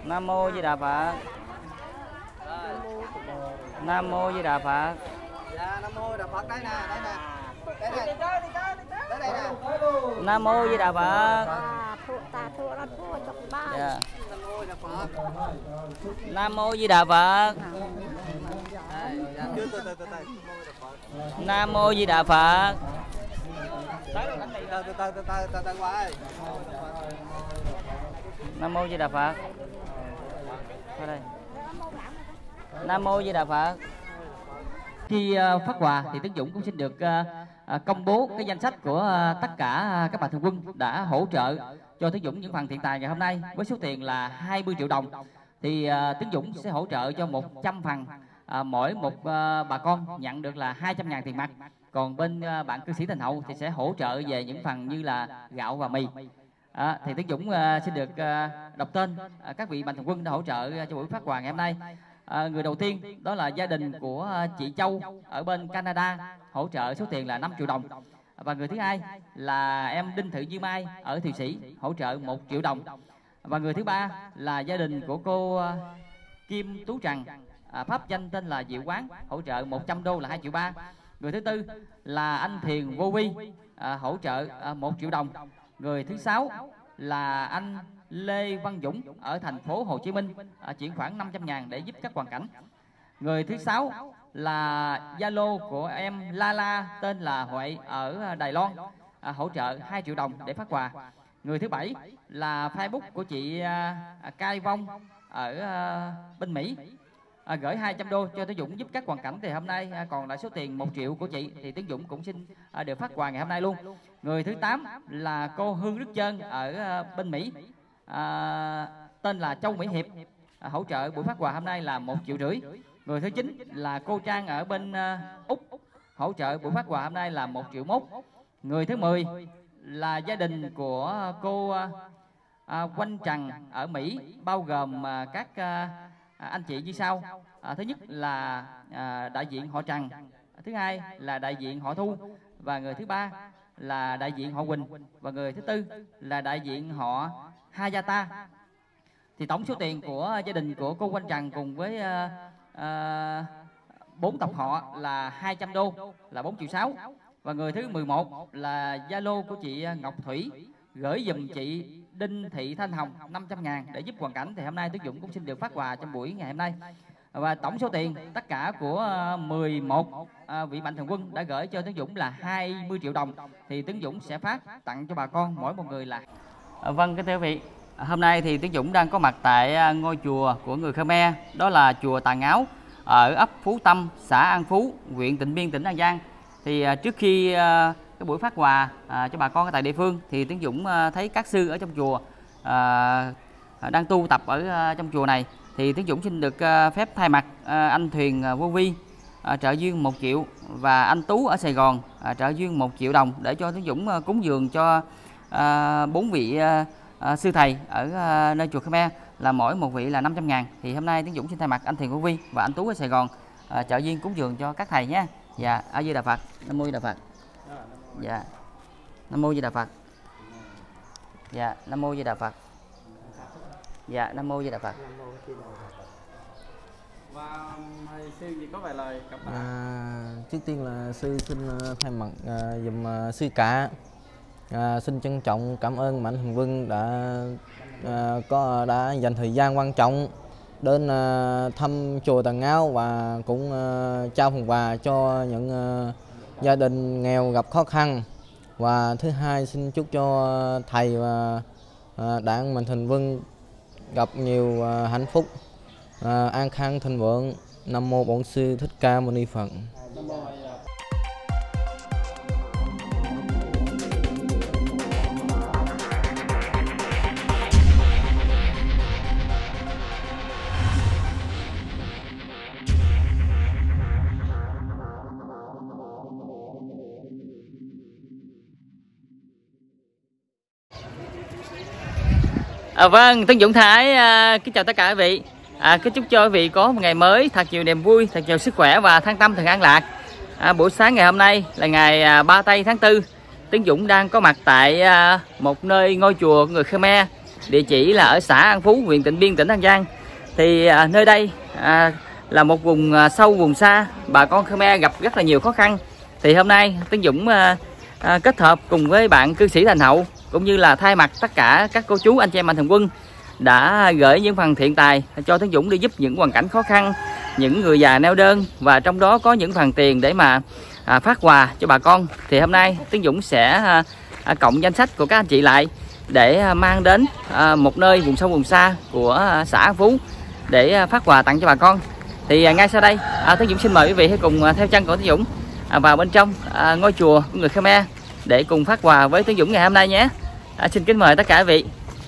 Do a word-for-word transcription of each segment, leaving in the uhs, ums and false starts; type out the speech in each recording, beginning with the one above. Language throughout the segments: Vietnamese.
Nam mô Di Đà Phật. Nam mô Di Đà Phật. Dạ, Nam mô Di Đà Phật. Đây nè, đây nè. Đây nè. Đây đây nè. Nam mô Di Đà Phật. Dạ. Nam mô Di Đà Phật. Nam mô Di Đà Phật. Nam mô Di Đà Phật. Qua đây. Nam mô Di Đà Phật. Khi uh, phát quà thì Tấn Dũng cũng xin được uh, uh, công bố cái danh sách của uh, tất cả uh, các mạnh thường quân đã hỗ trợ cho Tấn Dũng những phần thiện tài ngày hôm nay với số tiền là hai mươi triệu đồng. Thì uh, Tấn Dũng sẽ hỗ trợ cho một trăm phần, uh, mỗi một uh, bà con nhận được là hai trăm ngàn tiền mặt. Còn bên uh, bạn cư sĩ Thành Hậu thì sẽ hỗ trợ về những phần như là gạo và mì. À, thì Tấn Dũng uh, xin được uh, đọc tên uh, các vị mạnh thường quân đã hỗ trợ uh, cho buổi phát quà ngày hôm nay. À, người đầu tiên đó là gia đình của chị Châu ở bên Canada hỗ trợ số tiền là năm triệu đồng. Và người thứ hai là em Đinh Thị Như Mai ở Thụy Sĩ hỗ trợ một triệu đồng. Và người thứ ba là gia đình của cô Kim Tú Trần, à, pháp danh tên là Diệu Quán, hỗ trợ một trăm đô là hai triệu ba. Người thứ tư là anh Thiền Vô Vi, à, hỗ trợ à, một triệu đồng. Người thứ sáu là anh Lê Văn Dũng ở thành phố Hồ Chí Minh, à, chuyển khoản năm trăm ngàn để giúp các hoàn cảnh. Người thứ sáu là Zalo của em Lala tên là Huệ ở Đài Loan, à, hỗ trợ hai triệu đồng để phát quà. Người thứ bảy là Facebook của chị à, Cai Vong ở à, bên Mỹ, à, gửi hai trăm đô cho Tấn Dũng giúp các hoàn cảnh. Thì hôm nay à, còn lại số tiền một triệu của chị thì Tấn Dũng cũng xin à, được phát quà ngày hôm nay luôn. Người thứ tám là cô Hương Đức Trơn ở à, bên Mỹ, à, tên là Châu Mỹ Hiệp, à, hỗ trợ buổi phát quà hôm nay là một triệu rưỡi. Người thứ chín là cô Trang ở bên uh, Úc, hỗ trợ buổi phát quà hôm nay là một triệu mốt. Người thứ mười là gia đình của cô uh, uh, Quanh Trần ở Mỹ, bao gồm uh, các uh, anh chị như sau. Uh, thứ nhất là uh, đại diện họ Trần, thứ hai là đại diện họ Thu, và người thứ ba là đại diện họ Quỳnh, và người thứ tư là đại diện họ Hayata. Thì tổng số tiền của gia đình của cô Quanh Trần cùng với uh, uh, bốn tộc họ là hai trăm đô là bốn triệu sáu. Và người thứ mười một là Zalo của chị Ngọc Thủy, gửi dùm chị Đinh Thị Thanh Hồng năm trăm ngàn để giúp hoàn cảnh. Thì hôm nay Tấn Dũng cũng xin được phát quà trong buổi ngày hôm nay. Và tổng số tiền tất cả của mười một uh, vị mạnh thường quân đã gửi cho Tấn Dũng là hai mươi triệu đồng. Thì Tấn Dũng sẽ phát tặng cho bà con mỗi một người là à, vâng, kính thưa quý vị, hôm nay thì Tấn Dũng đang có mặt tại ngôi chùa của người Khmer, đó là chùa Tà Ngáo ở ấp Phú Tâm, xã An Phú, huyện Tịnh Biên, tỉnh An Giang. Thì uh, trước khi uh, cái buổi phát quà uh, cho bà con ở tại địa phương thì Tấn Dũng uh, thấy các sư ở trong chùa uh, đang tu tập ở uh, trong chùa này. Thì Tấn Dũng xin được uh, phép thay mặt uh, anh Thuyền uh, Vô Vi uh, trợ duyên một triệu, và anh Tú ở Sài Gòn uh, trợ duyên một triệu đồng để cho Tấn Dũng uh, cúng dường cho bốn uh, vị uh, uh, sư thầy ở uh, nơi chùa Khmer, là mỗi một vị là năm trăm ngàn. Thì hôm nay Tấn Dũng xin thay mặt anh Thiền Vô Vi và anh Tú ở Sài Gòn uh, trợ duyên cúng dường cho các thầy nhé. Dạ, A Di Đà Phật. Nam mô Di Đà Phật. Dạ. Nam mô Di Đà Phật. Dạ, Nam mô Di Đà Phật. Dạ, Nam mô Di Đà Phật. Và sư gì có vài lời cảm ơn. À, trước tiên là sư xin thay mặt à, dùm à, sư cả. À, xin trân trọng cảm ơn mạnh thường quân đã à, có đã dành thời gian quan trọng đến à, thăm chùa Tà Ngáo, và cũng à, trao phần quà cho những à, gia đình nghèo gặp khó khăn. Và thứ hai, xin chúc cho thầy và à, đảng mạnh thường quân gặp nhiều à, hạnh phúc, à, an khang thịnh vượng. Nam mô Bổn Sư Thích Ca Mâu Ni Phật. À, vâng, Tấn Dũng Thái à, kính chào tất cả quý vị. À, kính chúc cho quý vị có một ngày mới thật nhiều niềm vui, thật nhiều sức khỏe và thăng tâm, thật an lạc. À, buổi sáng ngày hôm nay là ngày à, ba tây tháng tư, Tấn Dũng đang có mặt tại à, một nơi ngôi chùa của người Khmer địa chỉ là ở xã An Phú, huyện Tịnh Biên, tỉnh An Giang. Thì à, nơi đây à, là một vùng à, sâu, vùng xa, bà con Khmer gặp rất là nhiều khó khăn. Thì hôm nay Tấn Dũng à, à, kết hợp cùng với bạn cư sĩ Thành Hậu, cũng như là thay mặt tất cả các cô chú anh chị em Mạnh Thường Quân, đã gửi những phần thiện tài cho Tấn Dũng để giúp những hoàn cảnh khó khăn, những người già neo đơn, và trong đó có những phần tiền để mà à, phát quà cho bà con. Thì hôm nay Tấn Dũng sẽ à, à, cộng danh sách của các anh chị lại để à, mang đến à, một nơi vùng sâu vùng xa của à, xã An Phú để à, phát quà tặng cho bà con. Thì à, ngay sau đây à, Tấn Dũng xin mời quý vị hãy cùng à, theo chân của Tấn Dũng à, vào bên trong à, ngôi chùa của người Khmer để cùng phát quà với Tấn Dũng ngày hôm nay nhé. À, xin kính mời tất cả quý vị.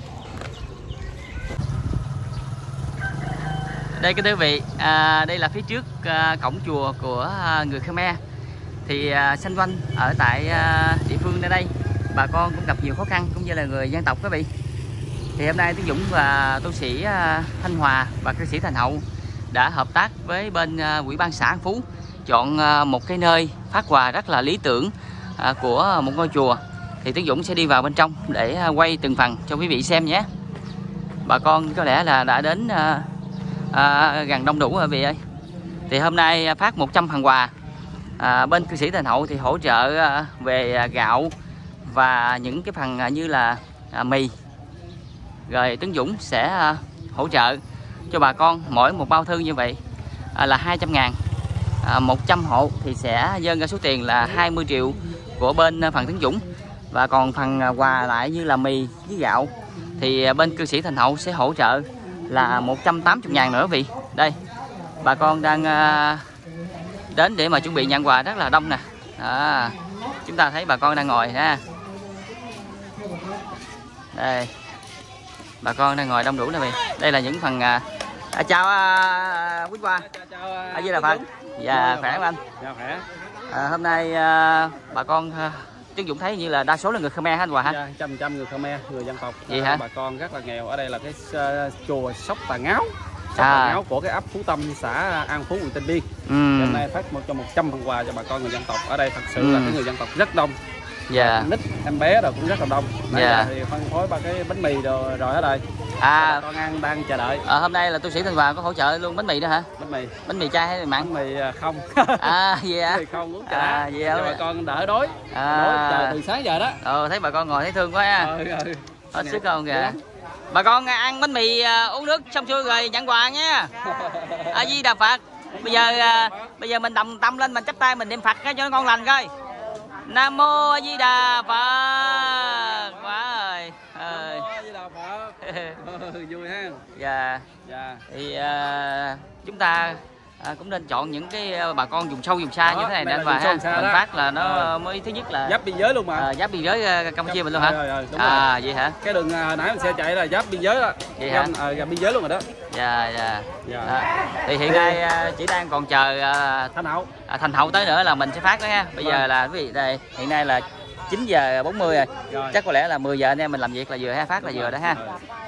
Đây kính thưa quý vị, à, đây là phía trước à, cổng chùa của à, người Khmer. Thì à, xung quanh ở tại à, địa phương nơi đây, bà con cũng gặp nhiều khó khăn, cũng như là người dân tộc quý vị. Thì hôm nay Tấn Dũng và tu sĩ à, Thanh Hòa và cư sĩ Thành Hậu đã hợp tác với bên à, Ủy ban xã An Phú chọn à, một cái nơi phát quà rất là lý tưởng à, của một ngôi chùa. Thì Tấn Dũng sẽ đi vào bên trong để à, quay từng phần cho quý vị xem nhé. Bà con có lẽ là đã đến à, à, gần đông đủ rồi quý vị ơi. Thì hôm nay phát một trăm phần quà. À, bên cư sĩ Thành Hậu thì hỗ trợ à, về à, gạo và những cái phần à, như là à, mì. Rồi Tấn Dũng sẽ à, hỗ trợ cho bà con mỗi một bao thư như vậy à, là hai trăm ngàn. À, một trăm hộ thì sẽ dâng ra số tiền là hai mươi triệu của bên phần Tấn Dũng. Và còn phần à, quà lại như là mì với gạo thì à, bên cư sĩ Thành Hậu sẽ hỗ trợ là một trăm tám mươi ngàn nữa quý vị. Đây, bà con đang à, đến để mà chuẩn bị nhận quà rất là đông nè. À, chúng ta thấy bà con đang ngồi ha. Đây, bà con đang ngồi đông đủ nè quý vị. Đây là những phần à, à, chào à, quý qua. À, Di Đà Phật. Dạ khỏe không anh? Dạ khỏe. À, hôm nay à, bà con à, Tấn Dũng thấy như là đa số là người Khmer hết quà hả? Dạ, trăm trăm người Khmer, người dân tộc. Vậy à, hả? Bà con rất là nghèo. Ở đây là cái uh, chùa Sóc Tà Ngáo. Sóc À. Tà Ngáo của cái ấp Phú Tâm, xã An Phú, huyện Tịnh Biên. Ừ. Hôm nay phát một cho một trăm phần quà cho bà con người dân tộc. Ở đây thật sự Ừ. là cái người dân tộc rất đông. Dạ. Nít em bé rồi cũng rất là đông. Nãy Dạ. giờ thì phân phối ba cái bánh mì rồi, rồi ở đây. À, Bà con ăn đang chờ đợi. à, hôm nay là tu sĩ Thanh Hòa có hỗ trợ luôn bánh mì đó hả? Bánh mì. Bánh mì chay hay mặn? Bánh mì à, không. À, gì hả? Bánh mì không uống trà. À, vậy hả? Cho bà con đỡ đói. À. Đói chờ từ sáng giờ đó. Ờ, thấy bà con ngồi thấy thương quá ha. Ừ, ừ. Hết sức không kìa. Bà con ăn bánh mì à, uống nước xong xuôi rồi nhận quà nha. A Di Đà Phật. Bây giờ à, bây giờ mình đồng tâm lên, mình chắp tay mình niệm Phật cho nó ngon lành coi. Nam mô A Di Đà Phật. Quá rồi. Ờ. A Di Đà Phật. Ừ, vui ha. Dạ. Dạ. Thì à, chúng ta à, cũng nên chọn những cái bà con vùng sâu vùng xa Đó, như thế này đây để là và vùng sâu ha. vùng xa Mình đó. phát là nó Ờ. mới thứ nhất là Giáp biên giới luôn mà. à, giáp biên giới à, Campuchia mình luôn hả? Rồi, rồi, đúng À rồi. vậy hả? Cái đường à, nãy mình xe chạy là giáp biên giới đó. Vậy hả? Gần, à, gần biên giới luôn rồi đó. Dạ dạ. Dạ. À, thì hiện nay à, chỉ đang còn chờ à, Thanh Hậu. à, Thành Hậu tới nữa là mình sẽ phát đó ha. Bây Vâng. giờ là quý vị đây, hiện nay là chín giờ bốn mươi rồi. Rồi. Chắc có lẽ là mười giờ anh em mình làm việc là vừa ha, phát là vừa đó ha. Rồi.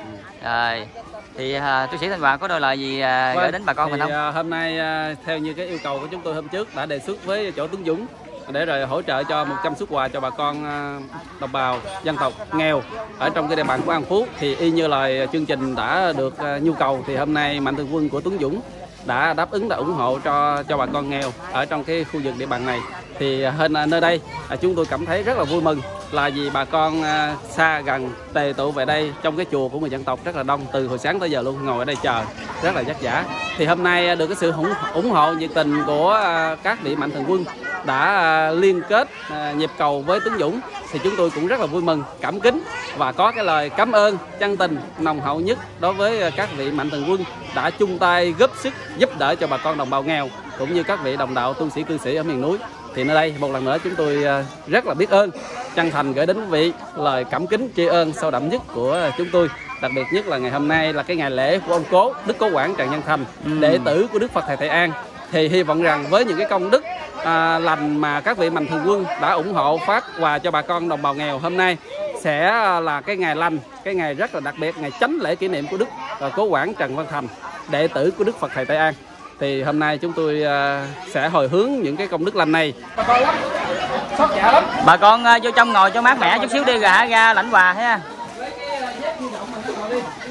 Rồi. Thì à, tu sĩ Thanh Hòa có đôi lời gì à, Vâng, gửi đến bà con thì, mình không? à, hôm nay à, theo như cái yêu cầu của chúng tôi hôm trước đã đề xuất với chỗ Tấn Dũng để rồi hỗ trợ cho một trăm suất quà cho bà con à, đồng bào dân tộc nghèo ở trong cái địa bàn của An Phú. Thì y như lời chương trình đã được à, nhu cầu thì hôm nay Mạnh Thường Quân của Tấn Dũng đã đáp ứng, đã ủng hộ cho cho bà con nghèo ở trong cái khu vực địa bàn này. Thì hơn à, nơi đây à, chúng tôi cảm thấy rất là vui mừng là vì bà con à, xa gần tề tụ về đây trong cái chùa của người dân tộc rất là đông, từ hồi sáng tới giờ luôn, ngồi ở đây chờ rất là vất vả. Thì hôm nay được cái sự ủng, ủng hộ nhiệt tình của à, các vị Mạnh Thường Quân đã à, liên kết à, nhịp cầu với Tấn Dũng, thì chúng tôi cũng rất là vui mừng, cảm kính và có cái lời cảm ơn chân tình nồng hậu nhất đối với các vị Mạnh Thường Quân đã chung tay góp sức giúp đỡ cho bà con đồng bào nghèo cũng như các vị đồng đạo tu sĩ cư sĩ ở miền núi. Thì nơi đây một lần nữa chúng tôi rất là biết ơn, chân thành gửi đến quý vị lời cảm kính tri ân sâu đậm nhất của chúng tôi. Đặc biệt nhất là ngày hôm nay là cái ngày lễ của ông Cố Đức Cố Quản Trần Nhân Thành, Ừ. đệ tử của Đức Phật Thầy Tây An. Thì hy vọng rằng với những cái công đức à, lành mà các vị Mạnh Thường Quân đã ủng hộ phát quà cho bà con đồng bào nghèo hôm nay sẽ là cái ngày lành, cái ngày rất là đặc biệt, ngày chánh lễ kỷ niệm của Đức à, Cố Quản Trần Văn Thành, đệ tử của Đức Phật Thầy Tây An. Thì hôm nay chúng tôi à, sẽ hồi hướng những cái công đức lành này. Bà con lắm, xót dạ lắm. Bà con uh, vô trong ngồi cho mát mẻ chút xíu đi rồi hả, ra lãnh quà ha.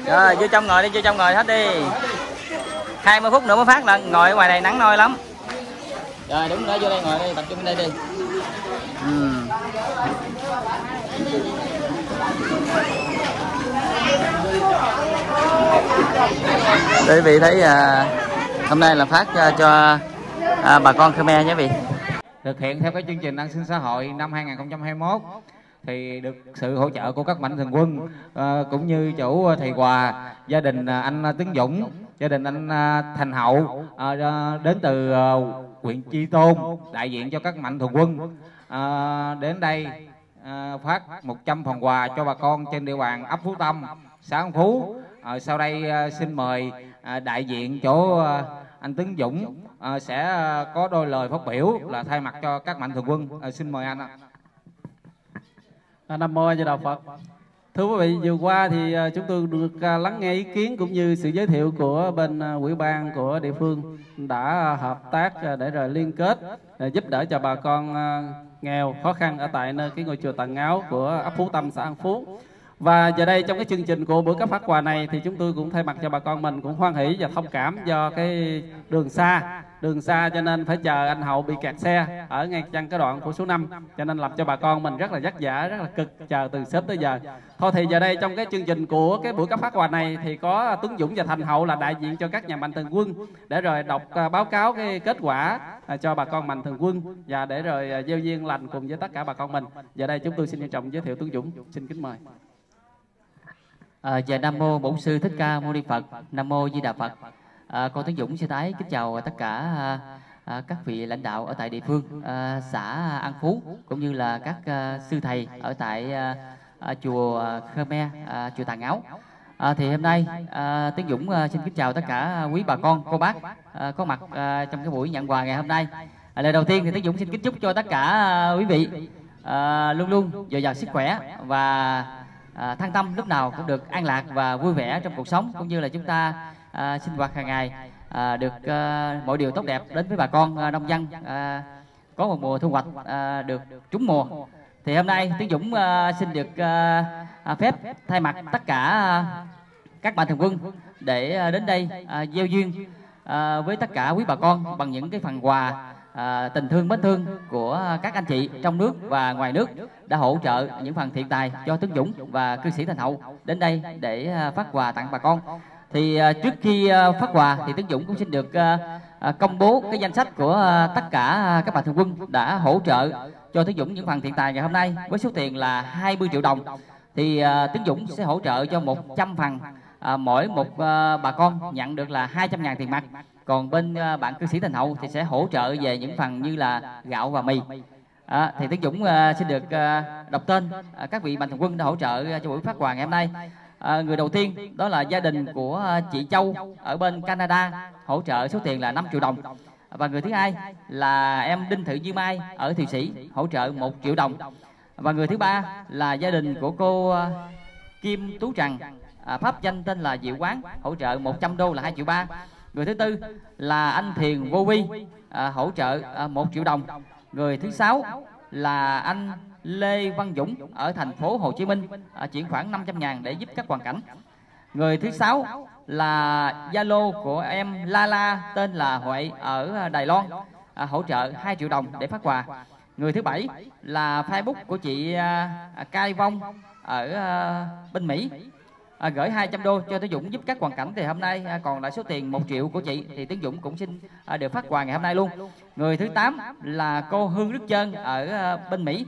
Rồi vô trong ngồi đi, vô trong ngồi hết đi. hai mươi phút nữa mới phát lần, ngồi ở ngoài này nắng nôi lắm. Rồi đúng rồi, vô đây ngồi đây, tập trung đây đi. Ừ. Quý vị thấy à, hôm nay là phát à, cho à, bà con Khmer nhé quý vị. Thực hiện theo cái chương trình an sinh xã hội năm hai nghìn không trăm hai mươi mốt thì được sự hỗ trợ của các mạnh thường quân à, cũng như chủ thầy Hòa, gia đình anh Tấn Dũng, gia đình anh Thành Hậu à, đến từ à, huyện Chi Tôn, đại diện cho các mạnh thường quân à, đến đây à, phát một trăm phần quà cho bà con trên địa bàn ấp Phú Tâm, xã An Phú. À, sau đây à, xin mời à, đại diện chỗ à, anh Tấn Dũng à, sẽ à, có đôi lời phát biểu là thay mặt cho các mạnh thường quân. À, xin mời anh ạ. À, Nam mô A Di Đà Phật. Thưa quý vị, vừa qua thì uh, chúng tôi được uh, lắng nghe ý kiến cũng như sự giới thiệu của bên uh, ủy ban của địa phương đã uh, hợp tác uh, để rồi liên kết uh, giúp đỡ cho bà con uh, nghèo khó khăn ở tại nơi cái ngôi chùa Tà Ngáo của ấp Phú Tâm, xã An Phú. Và giờ đây trong cái chương trình của buổi cấp phát quà này thì chúng tôi cũng thay mặt cho bà con mình cũng hoan hỷ và thông cảm do cái đường xa đường xa cho nên phải chờ anh Hậu bị kẹt xe ở ngay chân cái đoạn của số năm, cho nên làm cho bà con mình rất là vất vả, rất là cực, chờ từ sớm tới giờ. Thôi thì giờ đây trong cái chương trình của cái buổi cấp phát quà này thì có Tuấn Dũng và Thành Hậu là đại diện cho các nhà mạnh thường quân để rồi đọc uh, báo cáo cái kết quả uh, cho bà con mạnh thường quân và để rồi uh, gieo duyên lành cùng với tất cả bà con mình. Giờ đây chúng tôi xin trân trọng giới thiệu Tuấn Dũng, xin kính mời. À, và Nam mô Bổn Sư Thích Ca Mâu Ni Phật. Nam mô Di Đà Phật. À, con Tuấn Dũng xin tái kính chào tất cả à, à, các vị lãnh đạo ở tại địa phương à, xã An Phú cũng như là các à, sư thầy ở tại à, à, chùa Khmer, à, chùa Tà Ngáo. À, thì hôm nay à, Tuấn Dũng à, xin kính chào tất cả quý bà con, cô bác à, có mặt à, trong cái buổi nhận quà ngày hôm nay. À, lời đầu tiên thì Tuấn Dũng xin kính chúc cho tất cả à, quý vị à, luôn luôn dồi dào sức khỏe và À, thăng tâm lúc nào cũng được an lạc và vui vẻ trong cuộc sống, cũng như là chúng ta à, sinh hoạt hàng ngày à, được à, mọi điều tốt đẹp đến với bà con à, nông dân à, có một mùa thu hoạch à, được trúng mùa. Thì hôm nay Tuấn Dũng à, xin được à, à, phép thay mặt tất cả à, các mạnh thường quân để à, đến đây à, gieo duyên à, với tất cả quý bà con bằng những cái phần quà À, tình thương mến thương của các anh chị trong nước và ngoài nước đã hỗ trợ những phần thiện tài cho Tuấn Dũng và cư sĩ Thành Hậu đến đây để à, phát quà tặng bà con. Thì à, trước khi à, phát quà thì Tuấn Dũng cũng xin được à, à, công bố cái danh sách của à, tất cả các mạnh thường quân đã hỗ trợ cho Tuấn Dũng những phần thiện tài ngày hôm nay với số tiền là hai mươi triệu đồng. Thì à, Tuấn Dũng sẽ hỗ trợ cho một trăm phần, à, mỗi một à, bà con nhận được là hai trăm ngàn tiền mặt. Còn bên uh, bạn cư sĩ Thành Hậu thì sẽ hỗ trợ về những phần như là gạo và mì. À, thì Tuấn Dũng uh, xin được uh, đọc tên uh, các vị mạnh thường quân đã hỗ trợ uh, cho buổi phát quà ngày hôm nay. Uh, người đầu tiên đó là gia đình của uh, chị Châu ở bên Canada hỗ trợ số tiền là năm triệu đồng. Và người thứ hai là em Đinh Thị Như Mai ở Thụy Sĩ hỗ trợ một triệu đồng. Và người thứ ba là gia đình của cô uh, Kim Tú Trần, uh, pháp danh tên là Diệu Quán, hỗ trợ một trăm đô là hai triệu ba. Người thứ tư là anh Thiền Vô Vi à, hỗ trợ à, một triệu đồng. Người thứ sáu là anh Lê Văn Dũng ở thành phố Hồ Chí Minh à, chuyển khoản năm trăm ngàn để giúp các hoàn cảnh. Người thứ sáu là Zalo của em Lala tên là Huệ ở Đài Loan à, hỗ trợ hai triệu đồng để phát quà. Người thứ bảy là Facebook của chị à, Cai Vong ở à, bên Mỹ. À, gửi hai trăm đô cho Tuấn Dũng giúp các hoàn cảnh. Thì hôm nay à, còn lại số tiền một triệu của chị thì Tuấn Dũng cũng xin à, được phát quà ngày hôm nay luôn. Người thứ tám là cô Hương Đức Trơn ở à, bên Mỹ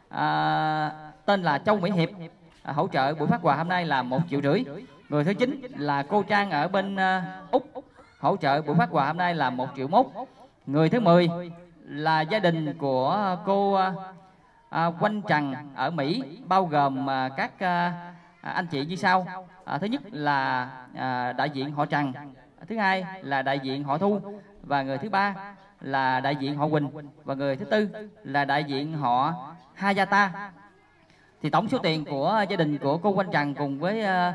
à, tên là Châu Mỹ Hiệp à, hỗ trợ buổi phát quà hôm nay là một triệu rưỡi. Người thứ chín là cô Trang ở bên à, Úc hỗ trợ buổi phát quà hôm nay là một triệu mốt. Người thứ mười là gia đình của cô à, à, Quanh Trần ở Mỹ bao gồm à, các à, À, anh chị như sau. À, thứ nhất là à, đại diện họ Trần, thứ hai là đại diện họ Thu, và người thứ ba là đại diện họ Quỳnh, và người thứ tư là đại diện họ Hayata. Thì tổng số tiền của gia đình của cô Quanh Trần cùng với à,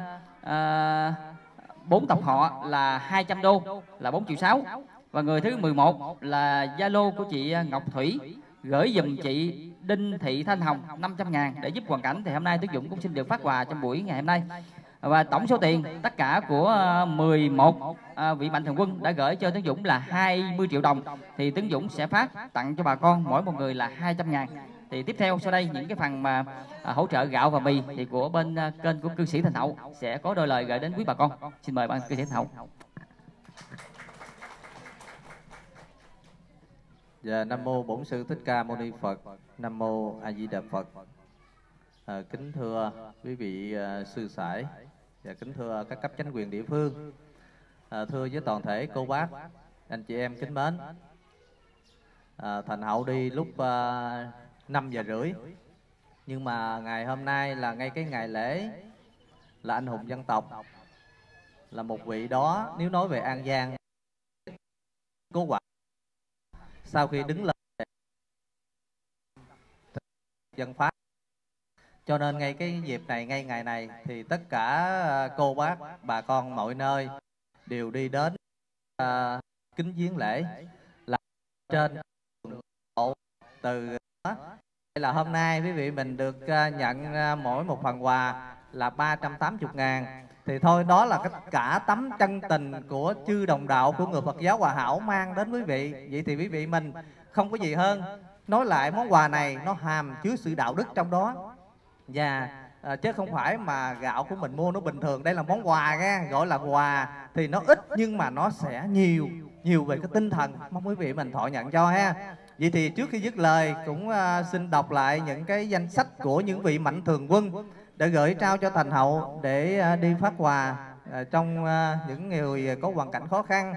à, bốn tộc họ là hai trăm đô là bốn triệu sáu. Và người thứ mười một là Zalo của chị Ngọc Thủy gửi dùm chị Đinh Thị Thanh Hồng năm trăm ngàn để giúp hoàn cảnh. Thì hôm nay Tuấn Dũng cũng xin được phát quà trong buổi ngày hôm nay. Và tổng số tiền tất cả của mười một vị mạnh thường quân đã gửi cho Tấn Dũng là hai mươi triệu đồng. Thì Tấn Dũng sẽ phát tặng cho bà con mỗi một người là hai trăm ngàn. Thì tiếp theo sau đây những cái phần mà à, hỗ trợ gạo và mì thì của bên à, kênh của cư sĩ Thành Hậu sẽ có đôi lời gửi đến quý bà con. Xin mời ban cư sĩ Thành Hậu. Dạ, Nam mô Bổn Sư Thích Ca Mâu Ni Phật. Nam mô A Di Đà Phật. À, kính thưa quý vị à, sư sãi và kính thưa các cấp chính quyền địa phương, à, thưa với toàn thể cô bác, anh chị em kính mến. À, Thành Hậu đi lúc à, năm giờ rưỡi, nhưng mà ngày hôm nay là ngay cái ngày lễ là anh hùng dân tộc, là một vị đó nếu nói về An Giang cố quả sau khi đứng lên dân pháp. Cho nên ngay cái dịp này, ngay ngày này thì tất cả cô bác, bà con mọi nơi đều đi đến uh, kính viếng lễ là trên từ đó. Đây là hôm nay quý vị mình được uh, nhận uh, mỗi một phần quà là ba trăm tám mươi ngàn. Thì thôi đó là tất cả tấm chân tình của chư đồng đạo của người Phật giáo Hòa Hảo mang đến quý vị. Vậy thì quý vị mình không có gì hơn. Nói lại món quà này nó hàm chứa sự đạo đức trong đó. Và à, chứ không phải mà gạo của mình mua nó bình thường. Đây là món quà nha, gọi là quà thì nó ít nhưng mà nó sẽ nhiều, nhiều về cái tinh thần. Mong quý vị mình thọ nhận cho ha. Vậy thì trước khi dứt lời cũng uh, xin đọc lại những cái danh sách của những vị mạnh thường quân để gửi trao cho Thành Hậu để uh, đi phát quà uh, trong uh, những người có hoàn cảnh khó khăn.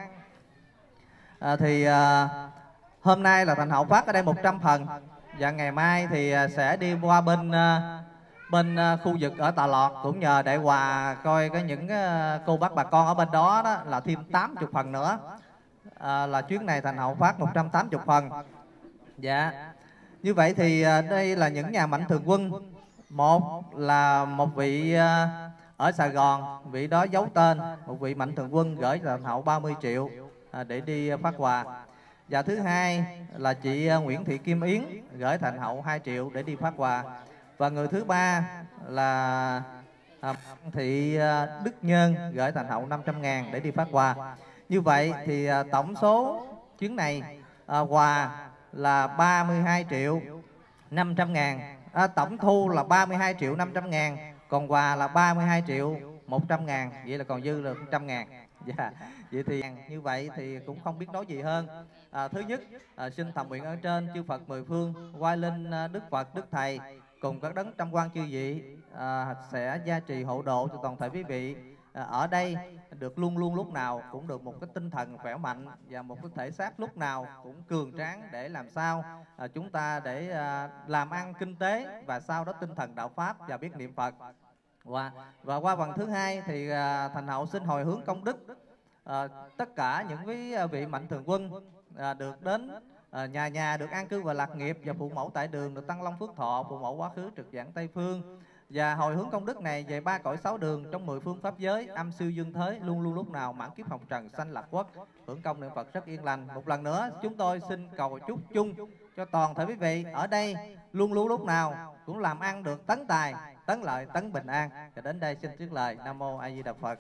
Uh, thì uh, hôm nay là Thành Hậu phát ở đây một trăm phần. Và ngày mai thì uh, sẽ đi qua bên uh, bên uh, khu vực ở Tà Lọt, cũng nhờ Đại Hòa coi cái những uh, cô bác bà con ở bên đó, đó là thêm tám mươi phần nữa. Uh, là chuyến này Thành Hậu phát một trăm tám mươi phần. Dạ. Như vậy thì uh, đây là những nhà mạnh thường quân. Một là một vị uh, ở Sài Gòn, vị đó giấu tên, một vị mạnh thường quân gửi cho Thành Hậu ba mươi triệu uh, để đi uh, phát quà. Và thứ hai là chị uh, Nguyễn Thị Kim Yến gửi Thành Hậu hai triệu để đi phát quà. Và người thứ ba là uh, thị uh, Đức Nhân gửi Thành Hậu năm trăm ngàn để đi phát quà. Như vậy thì uh, tổng số chuyến này uh, quà là ba mươi hai triệu năm trăm ngàn. À, tổng thu là ba mươi hai triệu năm trăm ngàn, còn quà là ba mươi hai triệu một trăm ngàn, vậy là còn dư là một trăm ngàn. Dạ. Vậy thì như vậy thì cũng không biết nói gì hơn. À, thứ nhất, à, xin thầm nguyện ở trên chư Phật mười phương, Hoài Linh Đức Phật, Đức Thầy cùng các đấng trăm quan chư vị à, sẽ gia trì hộ độ cho toàn thể quý vị à, ở đây được luôn luôn lúc nào cũng được một cái tinh thần khỏe mạnh và một cái thể xác lúc nào cũng cường tráng để làm sao à, chúng ta để à, làm ăn kinh tế và sau đó tinh thần đạo pháp và biết niệm Phật. Và, và qua phần thứ hai thì à, Thành Hậu xin hồi hướng công đức à, tất cả những quý vị mạnh thường quân à, được đến à, nhà nhà được an cư và lạc nghiệp, và phụ mẫu tại đường được tăng long phước thọ, phụ mẫu quá khứ trực giảng Tây Phương. Và hồi hướng công đức này về ba cõi sáu đường trong mười phương pháp giới, âm siêu dương thế, luôn luôn lúc nào mãn kiếp hồng trần sanh lạc quốc, hưởng công niệm Phật rất yên lành. Một lần nữa chúng tôi xin cầu chúc chung cho toàn thể quý vị ở đây luôn luôn lúc nào cũng làm ăn được tấn tài, tấn lợi, tấn bình an. Và đến đây xin dứt lời. Nam mô A Di Đà Phật.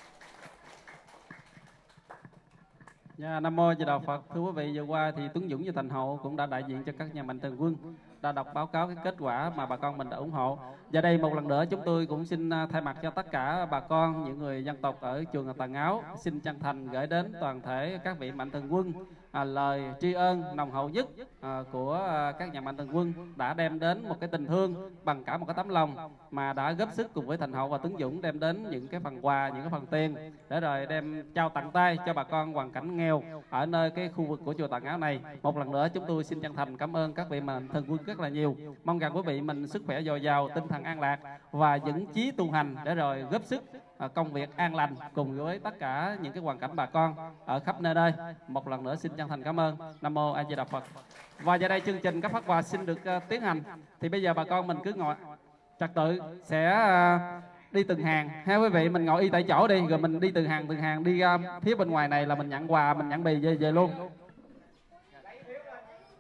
Dạ, Nam mô A Di Đà Phật. Thưa quý vị, vừa qua thì Tuấn Dũng và Thành Hậu cũng đã đại diện cho các nhà mạnh thường quân đã đọc báo cáo cái kết quả mà bà con mình đã ủng hộ. Và đây một lần nữa chúng tôi cũng xin thay mặt cho tất cả bà con, những người dân tộc ở chùa Tà Ngáo, xin chân thành gửi đến toàn thể các vị mạnh thường quân à, lời tri ân nồng hậu nhất à, của à, các nhà mạnh thường quân đã đem đến một cái tình thương bằng cả một cái tấm lòng, mà đã góp sức cùng với Thành Hậu và Tuấn Dũng đem đến những cái phần quà, những cái phần tiền để rồi đem trao tặng tay cho bà con hoàn cảnh nghèo ở nơi cái khu vực của chùa Tà Ngáo này. Một lần nữa chúng tôi xin chân thành cảm ơn các vị mạnh thường quân rất là nhiều. Mong rằng quý vị mình sức khỏe dồi dào, tinh thần an lạc và vững chí tu hành để rồi góp sức công việc an lành cùng với tất cả những cái hoàn cảnh bà con ở khắp nơi đây. Một lần nữa xin chân thành cảm ơn. Nam mô A Di Đà Phật. Và giờ đây chương trình các phát quà xin được uh, tiến hành. Thì bây giờ bà con mình cứ ngồi trật tự, sẽ uh, đi từng hàng ha quý vị. Mình ngồi y tại chỗ đi, rồi mình đi từng hàng từng hàng đi uh, phía bên ngoài này là mình nhận quà, mình nhận bì về về luôn.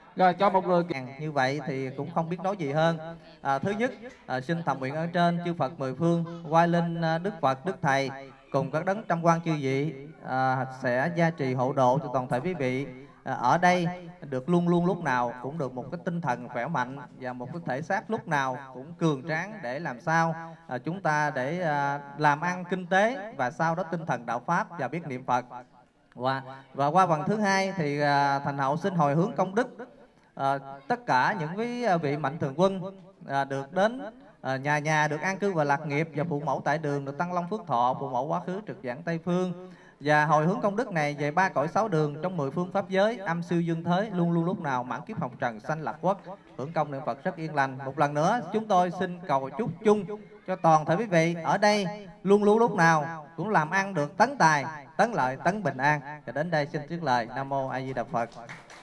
Rồi cho một người như vậy thì cũng không biết nói gì hơn. À, thứ nhất, à, xin thầm nguyện ở trên chư Phật mười phương, quay linh à, Đức Phật, Đức Thầy cùng các đấng trăm quan chư vị à, sẽ gia trì hộ độ cho toàn thể quý vị à, ở đây được luôn luôn lúc nào cũng được một cái tinh thần khỏe mạnh và một cái thể xác lúc nào cũng cường tráng để làm sao à, chúng ta để à, làm ăn kinh tế và sau đó tinh thần đạo pháp và biết niệm Phật. Và, và qua phần thứ hai thì à, thành hậu xin hồi hướng công đức à, tất cả những quý vị mạnh thường quân à, được đến à, nhà nhà được an cư và lạc nghiệp, và phụ mẫu tại đường được tăng long phước thọ, phụ mẫu quá khứ trực giảng Tây Phương, và hồi hướng công đức này về ba cõi sáu đường trong mười phương pháp giới, âm siêu dương thế, luôn luôn lúc nào mãn kiếp hồng trần sanh lạc quốc, hưởng công niệm Phật rất yên lành. Một lần nữa chúng tôi xin cầu chúc chung cho toàn thể quý vị ở đây luôn luôn lúc nào cũng làm ăn được tấn tài, tấn lợi, tấn bình an. Và đến đây xin dứt lời. Nam mô A Di Đà Phật.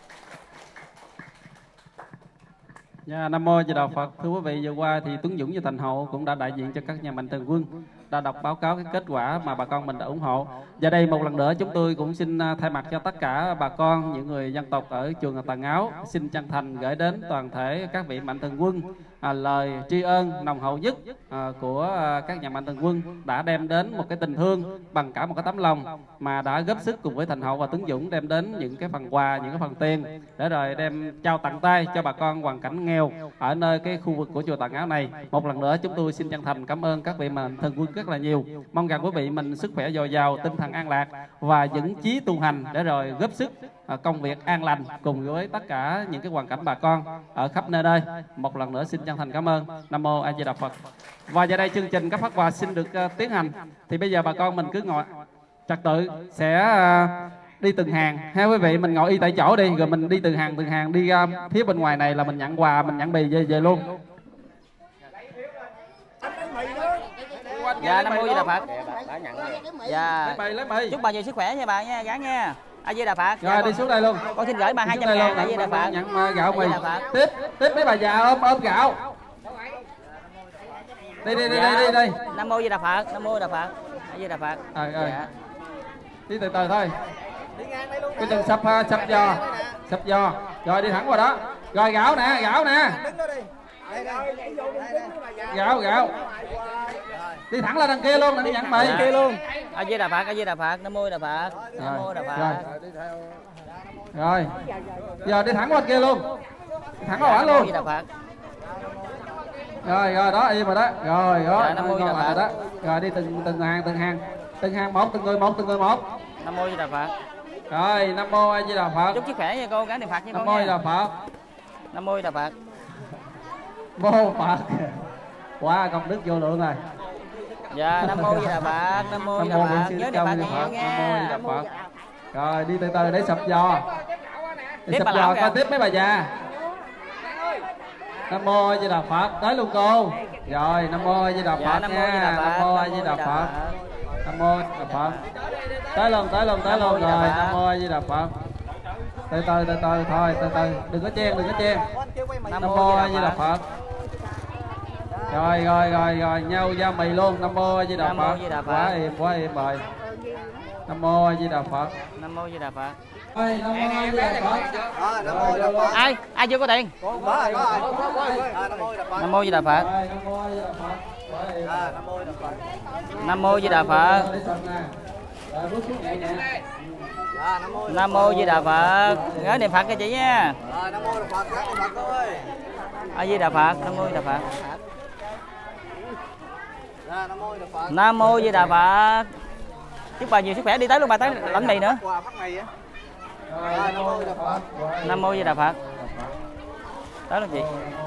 Dạ, Nam mô A Di Đà Phật. Thưa quý vị, vừa qua thì Tuấn Dũng và Thành Hậu cũng đã đại diện cho các nhà mạnh thường quân đã đọc báo cáo cái kết quả mà bà con mình đã ủng hộ. Và đây một lần nữa chúng tôi cũng xin thay mặt cho tất cả bà con, những người dân tộc ở chùa Tà Ngáo, xin chân thành gửi đến toàn thể các vị mạnh thường quân à, lời tri ân nồng hậu nhất à, của à, các nhà mạnh thường quân đã đem đến một cái tình thương bằng cả một cái tấm lòng, mà đã góp sức cùng với Thành Hậu và Tuấn Dũng đem đến những cái phần quà, những cái phần tiền để rồi đem trao tặng tay cho bà con hoàn cảnh nghèo ở nơi cái khu vực của chùa Tà Ngáo này. Một lần nữa chúng tôi xin chân thành cảm ơn các vị mạnh thường quân rất là nhiều. Mong rằng quý vị mình sức khỏe dồi dào, tinh thần an lạc và vững chí tu hành để rồi góp sức à, công việc an lành cùng với tất cả những cái hoàn cảnh bà con ở khắp nơi đây. Một lần nữa xin chân thành cảm ơn. Nam mô A Di Đà Phật. Và giờ đây chương trình các phát quà xin được uh, tiến hành. Thì bây giờ bà con mình cứ ngồi trật tự sẽ uh, đi từng hàng ha quý vị, mình ngồi y tại chỗ đi, rồi mình đi từng hàng từng hàng đi uh, phía bên ngoài này là mình nhận quà, mình nhận bì về về luôn. Dạ, Nam mô A Di Đà Phật. Dạ, chúc bà nhiều sức khỏe nha bà nha, gắn nha. A Di Đà Phật. Rồi đi xuống đây luôn. Con xin gửi bà hai trăm ngàn. A Di Đà Phật. Nhận gạo mì. Tiếp tiếp mấy bà già ôm ôm gạo. Đi đi đi đi đi đi. Nam mô A Di Đà Phật. Nam mô A Di Đà Phật. A Di Đà Phật. Rồi rồi. Đi từ từ thôi. Cái chân sập sập giò. Sập giò. Rồi đi thẳng qua đó. Rồi gạo nè, gạo nè. Gạo gạo. Đi thẳng lên đằng kia luôn, đi nhận mì kia luôn. A Di Đà Phật. A Di Đà Phật. Nam mô A Di Đà Phật. Nam mô A Di Đà Phật. Rồi. Giờ đi thẳng qua kia luôn. Thẳng qua luôn. A Di Đà Phật. Rồi rồi đó, im rồi đó. Rồi rồi, Nam mô A Di Đà Phật đó. Rồi đi từng từng hàng từng hàng. Từng hàng một, từng người một, từng người một. Nam mô A Di Đà Phật. Rồi, Nam mô A Di Đà Phật. Chúc sức khỏe nha cô, gắn niệm Phật nha cô. Nam mô A Di Đà Phật. Nam mô A Di Đà Phật. Mô Phật. Quá công đức vô lượng rồi. Dạ, Nam mô A Di Đà Phật. Nam mô A Di Đà Phật. Nhớ niệm Phật nha. Nam mô A Di Đà Phật. Rồi đi từ từ để sập giò. Đi sập giò coi tiếp mấy bà già. Nam mô A Di Đà Phật. Tới luôn cô. Rồi, Nam mô A Di Đà Phật nha. Nam mô A Di Đà Phật. Nam mô A Di Đà Phật. Tới luôn, tới luôn, tới luôn rồi. Nam mô A Di Đà Phật. Từ từ từ từ thôi, từ từ, đừng có chen, đừng có chen. Nam mô A Di Đà Phật. Rồi rồi rồi rồi, nhau giao mì luôn. Nam mô A Di Đà Phật. Quá im, quá im rồi. Nam mô A Di Đà Phật. Nam mô A Di Đà Phật. Ơi, Nam mô A Di Đà Phật. Ai ai chưa có tiền? Nam mô A Di Đà Phật. Nam mô A Di Đà Phật. Nam mô A Di Đà Phật. Nhớ niệm Phật cho chị nha. A Di Đà Phật. Nam mô A Di Đà Phật. Nam mô A Di Đà Phật. Chúc bà nhiều sức khỏe, đi tới luôn bà tới lãnh mì nữa. Nam mô A Di Đà Phật. Tới luôn chị.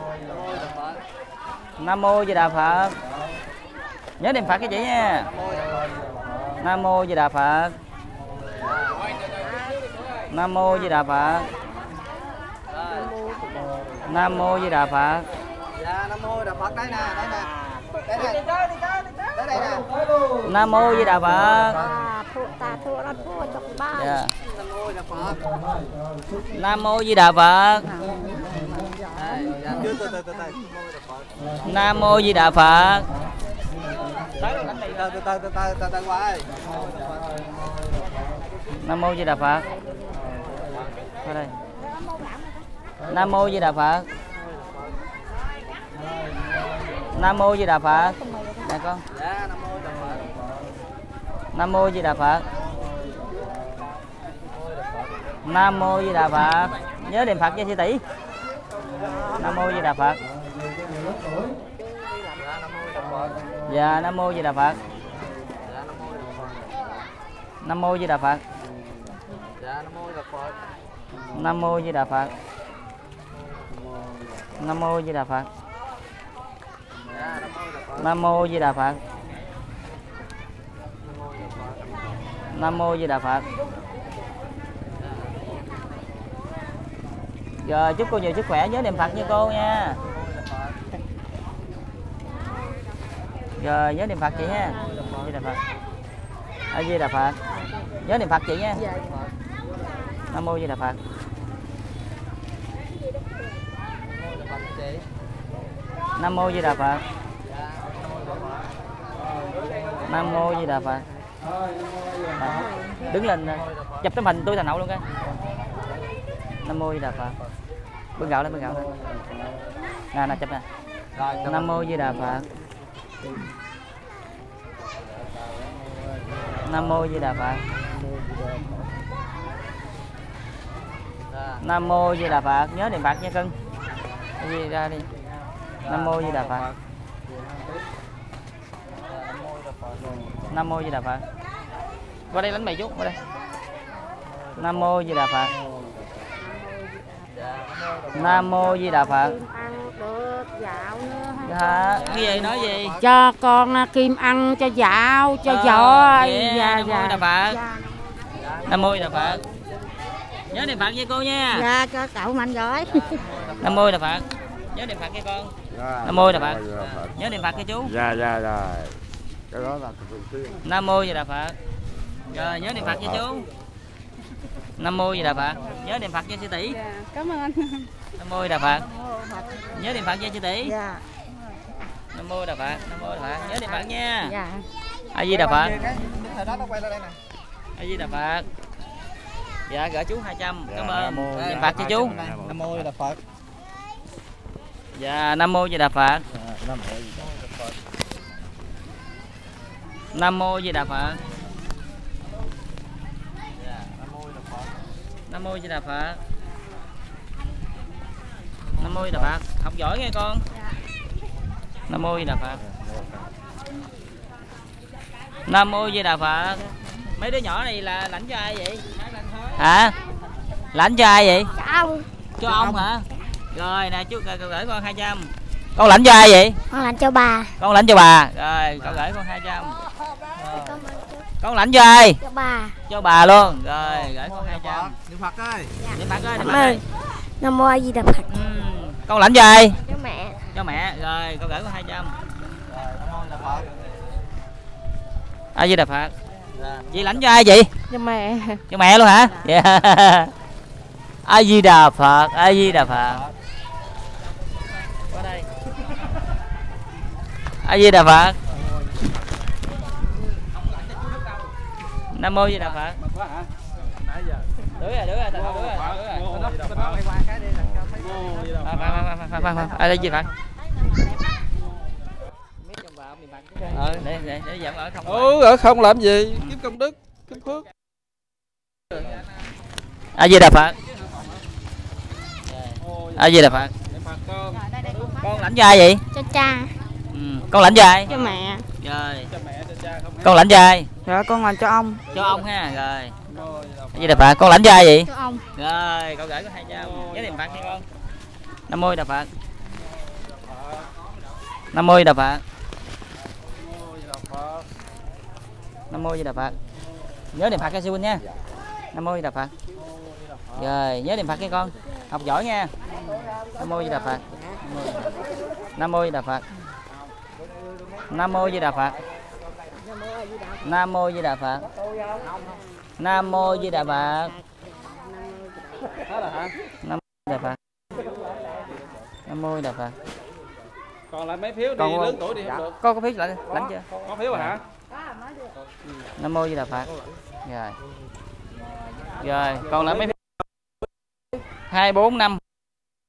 Nam mô A Di Đà Phật. Nhớ niệm Phật cho chị nha. Nam mô A Di Đà Phật. Nam mô A Di Đà Phật. Nam mô A Di Đà Phật. Dạ, Nam mô A Di Đà Phật. Đây nè, đây nè. Đây nè. Tới đây nè. Nam mô A Di Đà Phật. Dạ. Nam mô A Di Đà Phật. Nam mô A Di Đà Phật. Từ từ từ từ từ từ qua. Nam mô A Di Đà Phật. Qua đây. Nam mô Di Đà Phật. Nam mô Di Đà Phật. Nè con. Nam mô Di Đà Phật. Nam mô Di Đà Phật. Nhớ niệm Phật cho sư tỷ. Nam mô Di Đà Phật. Dạ Nam mô Di Đà Phật. Nam mô Di Đà Phật. Nam mô Di Đà Phật. Nam mô Di Đà Phật. Nam mô Di Đà Phật. Nam mô Di Đà Phật. Rồi chúc cô nhiều sức khỏe, nhớ niệm Phật như cô nha. Rồi nhớ niệm Phật chị ha. Di Đà Phật. A Di Đà Phật. Nhớ niệm Phật chị nha. Nam mô Di Đà Phật. Nam mô Di Đà Phật. Nam mô Di Đà Phật. Đứng lên chụp tấm hình tôi thành hậu luôn coi. Nam mô Di Đà Phật. Bưng gạo lên, bưng gạo lên. Nè nè chụp nè. Nam mô Di Đà Phật. Nam mô Di Đà Phật. Nam mô Di Đà Phật. Nhớ niệm Phật nha cưng. Đi ra đi. Nam mô Di Đà Phật. Nam mô Di Đà Phật. Qua đây đánh mày chút, qua đây. Nam mô Di Đà Phật. Nam mô Di Đà Phật. Dạ, cái gì nói gì? Cho con kim ăn cho dạo cho à, giỏi. Dạ, Nam mô dạ. Di Đà Phật. Nam mô Di Đà Phật. Nhớ niệm Phật với cô nha. Dạ cho cậu mạnh giỏi. Nam mô Di Đà Phật. Nhớ niệm Phật với con. Nam mô Di Đà Phật. Nhớ niệm Phật với chú. Dạ dạ dạ. Cái đó là thường xuyên. Nam mô Di Đà Phật. Rồi nhớ niệm Phật với chú. Nam mô Di Đà Phật. Nhớ niệm Phật với sư tỷ. Dạ, cảm ơn. Nam mô Di Đà Phật. Nhớ niệm Phật với sư tỷ. Dạ. Nam mô Đà Phật. Nam mô Đà Phật. Nhớ niệm Phật nha. Dạ. A Di Đà Phật. A Di Đà Phật. Dạ gửi chú hai trăm. Cảm ơn. Niệm Phật cho chú. Nam mô Di Đà Phật. Dạ Nam mô Di Đà Phật. Nam mô Di Đà Phật. Nam mô Di Đà Phật. Nam mô Di Đà Phật. Học giỏi nghe con. Nam mô Di Đà Phật. Nam mô Di Đà Phật. Mấy đứa nhỏ này là lãnh cho ai vậy? Hả? Lãnh cho ai vậy? Cho ông. Cho ông hả? Rồi nè chú cậu gửi con hai trăm. Con lãnh cho ai vậy? Con lãnh cho bà. Con lãnh cho bà. Rồi cậu gửi con hai trăm. Con lãnh cho ai? Cho bà. Cho bà luôn. Rồi gửi con hai trăm. Niệm Phật ơi. Niệm Phật ơi, niệm Phật ơi. ơi. Nam mô A Di Đà Phật. Ừ. Con lãnh cho ai? Cho mẹ. Cho mẹ. Rồi con gửi con hai trăm. Nam mô Di Đà Phật. A Di Đà Phật. Chị lãnh cho ai vậy? Cho mẹ. Cho mẹ luôn hả? Dạ. A Di Đà Phật. A Di Đà Phật. Qua đây. A Di Đà Phật. Nam mô Di Đà Phật. Đứa rồi, đứa rồi, thành đứa rồi, đứa rồi. A Di Đà Phật. Ờ, để để để giảm ở không. Ừ, ở không làm gì, kiếm công đức, kiếm phước. A Di Đà Phật. A Di Đà Phật. Con lãnh cho ai vậy? Cho cha. Ừ. Con lãnh cho ai? Cho mẹ. Rồi. Con lãnh cho ai? Dạ con lãnh cho ông. Cho ông ha, rồi. A Di Đà Phật. Con lãnh cho ai vậy? Cho ông. Rồi, con gửi có hai trăm. Nhớ niệm Phật đi con. Nam mô Đà Phật. Nam mô Đà Phật. Nam mô Di Đà Phật. Nhớ niệm Phật cho sư huynh nha. Nam mô Di Đà Phật. Rồi, nhớ niệm Phật cái con. Học giỏi nha. Nam mô Di Đà Phật. Nam mô Di Đà Phật. Nam mô Di Đà Phật. Nam mô Di Đà Phật. Nam mô Di Đà Phật. Nam mô Di Đà Phật. Nam mô Di Đà Phật. Còn lại mấy phiếu đi, Con lớn tuổi đi không được. Con có phiếu lãnh lãnh chưa? Có phiếu hả? Nam mô Di Đà Phật. Rồi. Rồi, còn lại mấy phiếu hai bốn năm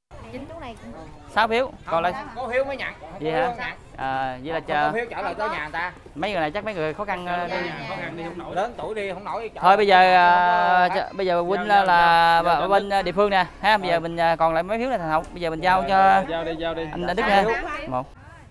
sáu phiếu, còn lại có phiếu mới nhận. vậy hả? À, vậy là chờ có phiếu trả lời tới nhà người ta. mấy người này chắc mấy người khó khăn đi, khó khăn đi không nổi, lớn tuổi đi không nổi. Thôi bây giờ à, bây giờ huynh là, là bà, bên địa phương nè ha, bây giờ mình còn lại mấy phiếu này Thành Hậu, bây giờ mình giao cho giao đi giao đi anh Đức ha. Một.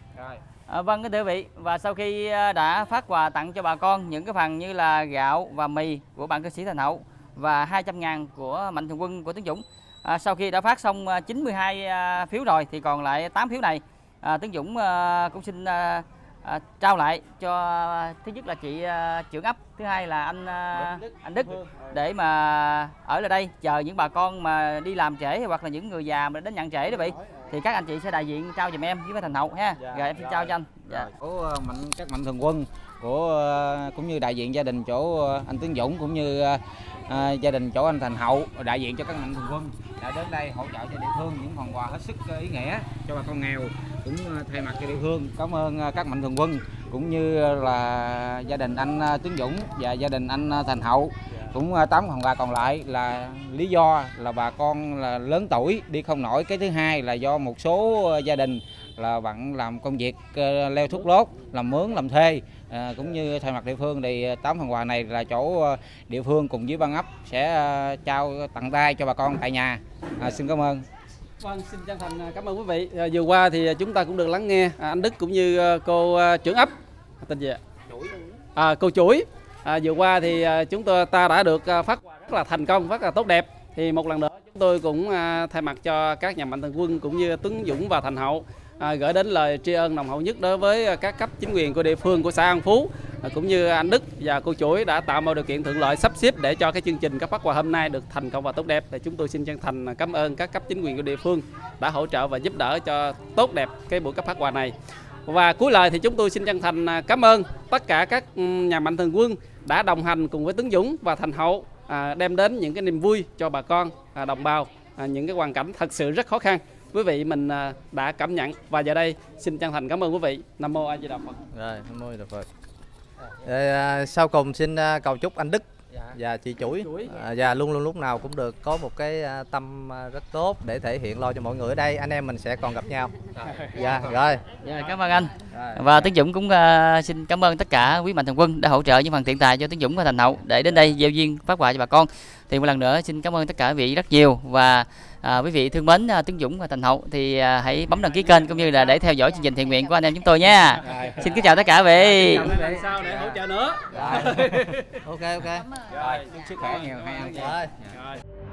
À, vâng kính thưa quý vị, và sau khi đã phát quà tặng cho bà con những cái phần như là gạo và mì của bạn ca sĩ Thành Hậu và hai trăm ngàn của Mạnh Thường Quân của Tuấn Dũng, à, sau khi đã phát xong chín mươi hai phiếu rồi thì còn lại tám phiếu này, à, Tuấn Dũng à, cũng xin à, à, trao lại cho thứ nhất là chị à, trưởng ấp, thứ hai là anh à, anh Đức, để mà ở lại đây chờ những bà con mà đi làm trễ hoặc là những người già mà đến nhận trễ đó vị, thì các anh chị sẽ đại diện trao giùm em với Thành Hậu ha. Dạ, rồi em xin trao cho anh. Dạ. Của mạnh các Mạnh Thường Quân của cũng như đại diện gia đình chỗ anh Tuấn Dũng cũng như à, gia đình chỗ anh Thành Hậu, đại diện cho các Mạnh Thường Quân đã đến đây hỗ trợ cho địa phương những phần quà hết sức ý nghĩa cho bà con nghèo. Cũng thay mặt cho địa phương cảm ơn các Mạnh Thường Quân cũng như là gia đình anh Tuấn Dũng và gia đình anh Thành Hậu. Cũng tám phần quà còn lại là lý do là bà con là lớn tuổi đi không nổi, cái thứ hai là do một số gia đình là bạn làm công việc leo thuốc lốt, làm mướn, làm thuê. À, cũng như thay mặt địa phương thì tám phần quà này là chỗ địa phương cùng với ban ấp sẽ trao tặng tay cho bà con tại nhà. À, xin cảm ơn. Vâng, xin chân thành cảm ơn quý vị. À, vừa qua thì chúng ta cũng được lắng nghe à, anh Đức cũng như cô à, trưởng ấp tên gì ạ? À, cô Chuỗi. À, vừa qua thì à, chúng tôi ta đã được à, phát quà rất là thành công, rất là tốt đẹp. Thì một lần nữa chúng tôi cũng à, thay mặt cho các nhà Mạnh Thường Quân cũng như Tuấn Dũng và Thành Hậu à, gửi đến lời tri ân nồng hậu nhất đối với các cấp chính quyền của địa phương của xã An Phú, à, cũng như anh Đức và cô Chuỗi đã tạo mọi điều kiện thuận lợi sắp xếp để cho cái chương trình cấp phát quà hôm nay được thành công và tốt đẹp. Thì chúng tôi xin chân thành cảm ơn các cấp chính quyền của địa phương đã hỗ trợ và giúp đỡ cho tốt đẹp cái buổi cấp phát quà này. Và cuối lời thì chúng tôi xin chân thành cảm ơn tất cả các nhà Mạnh Thường Quân đã đồng hành cùng với Tuấn Dũng và Thành Hậu, à, đem đến những cái niềm vui cho bà con, à, đồng bào, à, những cái hoàn cảnh thật sự rất khó khăn. Quý vị mình à, đã cảm nhận và giờ đây xin chân thành cảm ơn quý vị. Nam mô A Di Đà Phật. Rồi, Nam mô A Di Đà Phật. Rồi, sau cùng xin cầu chúc anh Đức và chị Chuỗi à, và luôn luôn lúc nào cũng được có một cái tâm rất tốt để thể hiện lo cho mọi người ở đây. Anh em mình sẽ còn gặp nhau. Dạ rồi. Dạ, cảm ơn anh. Và Tuấn Dũng cũng uh, xin cảm ơn tất cả quý Mạnh Thường Quân đã hỗ trợ những phần tiền tài cho Tuấn Dũng và Thành Hậu để đến đây gieo duyên phát quà cho bà con. Thì một lần nữa xin cảm ơn tất cả quý vị rất nhiều, và à, quý vị thương mến uh, Tuấn Dũng và Thành Hậu thì à, hãy bấm đăng ký kênh cũng như là để theo dõi chương trình thiện nguyện của anh em chúng tôi nha. Xin kính chào tất cả quý vị. Sao để hỗ trợ nữa. Ok ok. Rồi, sức khỏe nhiều hai anh. Rồi.